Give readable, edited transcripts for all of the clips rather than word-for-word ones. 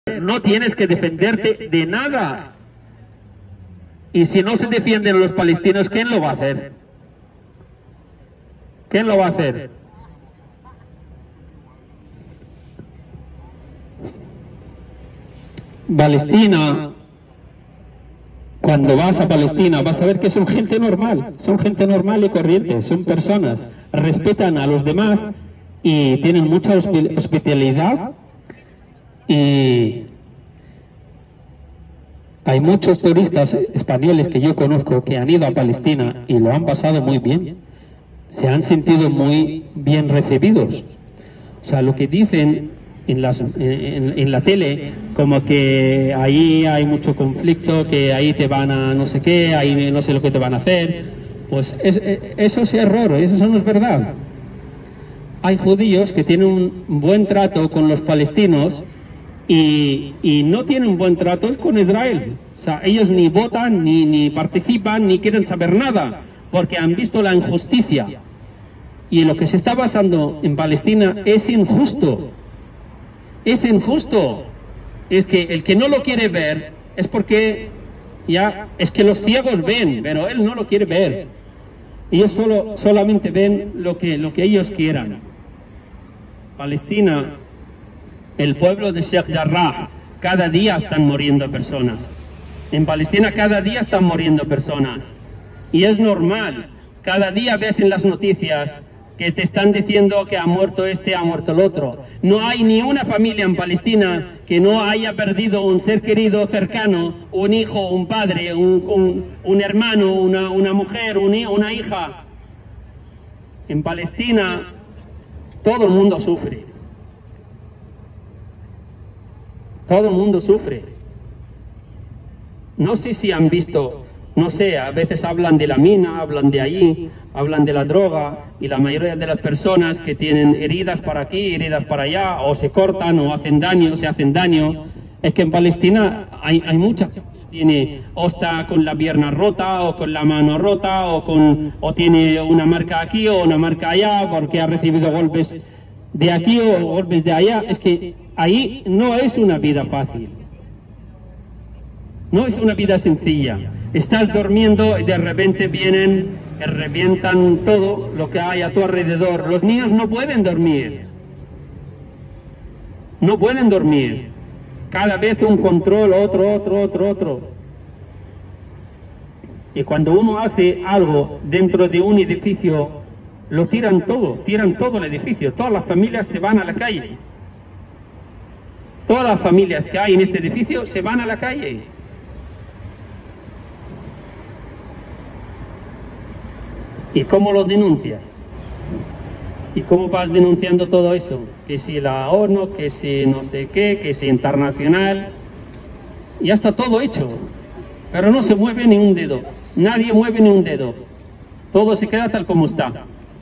no tienes que defenderte de nada. Y si no se defienden los palestinos, ¿quién lo va a hacer? ¿Quién lo va a hacer? Palestina, cuando vas a Palestina vas a ver que son gente normal y corriente, son personas, respetan a los demás y tienen mucha hospitalidad, y hay muchos turistas españoles que yo conozco que han ido a Palestina y lo han pasado muy bien, se han sentido muy bien recibidos. O sea, lo que dicen en la tele, como que ahí hay mucho conflicto, que ahí te van a no sé qué, ahí no sé lo que te van a hacer, pues eso es error, eso no es verdad. Hay judíos que tienen un buen trato con los palestinos y no tienen buen trato con Israel. O sea, ellos ni votan, ni participan, ni quieren saber nada, porque han visto la injusticia. Y lo que se está pasando en Palestina es injusto. Es injusto. Es que el que no lo quiere ver es porque es que los ciegos ven, pero él no lo quiere ver. Ellos solamente ven lo que ellos quieran. Palestina, el pueblo de Sheikh Jarrah, cada día están muriendo personas. En Palestina cada día están muriendo personas. Y es normal. Cada día ves en las noticias que te están diciendo que ha muerto este, ha muerto el otro. No hay ni una familia en Palestina que no haya perdido un ser querido cercano, un hijo, un padre, un hermano, una mujer, una hija. En Palestina todo el mundo sufre. Todo el mundo sufre. No sé si han visto, no sé, a veces hablan de la mina, hablan de allí, hablan de la droga, y la mayoría de las personas que tienen heridas para aquí, heridas para allá, o se cortan o hacen daño, se hacen daño. Es que en Palestina hay mucha gente que tiene, o está con la pierna rota, o con la mano rota, o tiene una marca aquí o una marca allá, porque ha recibido golpes de aquí o golpes de allá. Es que ahí no es una vida fácil. No es una vida sencilla. Estás durmiendo y de repente vienen y revientan todo lo que hay a tu alrededor. Los niños no pueden dormir. No pueden dormir. Cada vez un control, otro. Y cuando uno hace algo dentro de un edificio, lo tiran todo el edificio. Todas las familias se van a la calle. Todas las familias que hay en este edificio se van a la calle. ¿Y cómo lo denuncias? ¿Y cómo vas denunciando todo eso? Que si la ONU, que si no sé qué, que si internacional. Ya está todo hecho. Pero no se mueve ni un dedo. Nadie mueve ni un dedo. Todo se queda tal como está.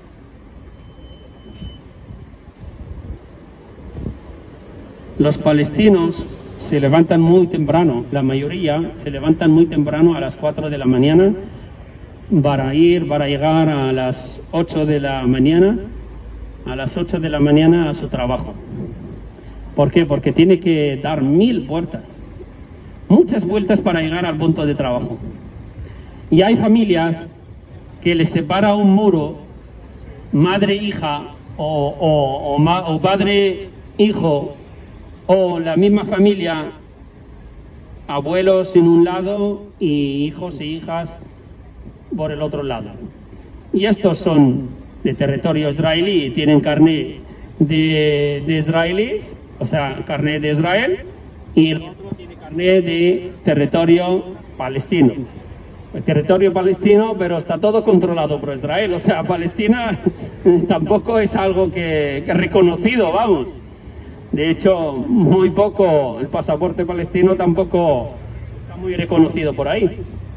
Los palestinos se levantan muy temprano. La mayoría se levantan muy temprano a las 4 de la mañana. Para llegar a las 8 de la mañana, a su trabajo. ¿Por qué? Porque tiene que dar 1000 vueltas, muchas vueltas para llegar al punto de trabajo. Y hay familias que les separa un muro, madre-hija, o padre-hijo, o la misma familia, abuelos en un lado y hijos e hijas por el otro lado. Y estos son de territorio israelí, tienen carné de israelíes, o sea, carné de Israel, y el otro tiene carné de territorio palestino. El territorio palestino, pero está todo controlado por Israel, o sea, Palestina tampoco es algo que reconocido, vamos. De hecho, muy poco, el pasaporte palestino tampoco está muy reconocido por ahí.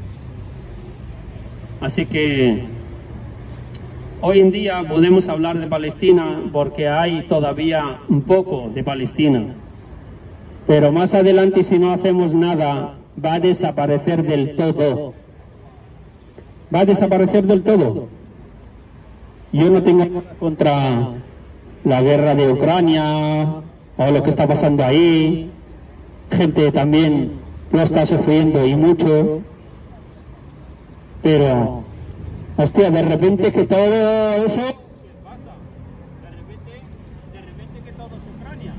Así que hoy en día podemos hablar de Palestina porque hay todavía un poco de Palestina. Pero más adelante, si no hacemos nada, va a desaparecer del todo. Va a desaparecer del todo. Yo no tengo nada contra la guerra de Ucrania o lo que está pasando ahí. gente también lo está sufriendo y mucho, pero, hostia, de repente que todo eso... ¿Qué pasa? De repente que todo es Ucrania.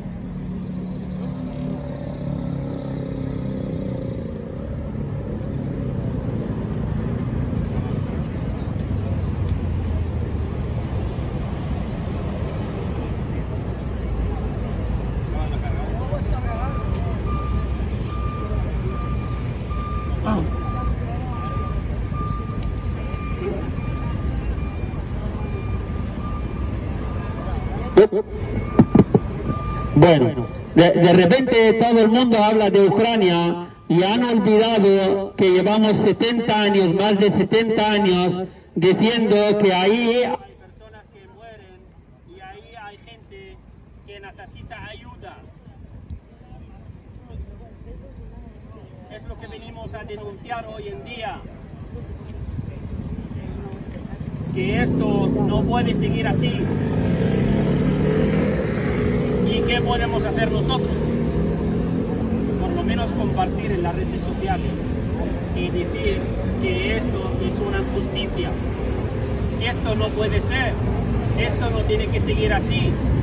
Bueno, de repente todo el mundo habla de Ucrania y han olvidado que llevamos 70 años, más de 70 años, diciendo que ahí... Hay personas que mueren y ahí hay gente que necesita ayuda. Es lo que venimos a denunciar hoy en día. Que esto no puede seguir así. ¿Y qué podemos hacer nosotros? Por lo menos compartir en las redes sociales y decir que esto es una injusticia. Esto no puede ser. Esto no tiene que seguir así.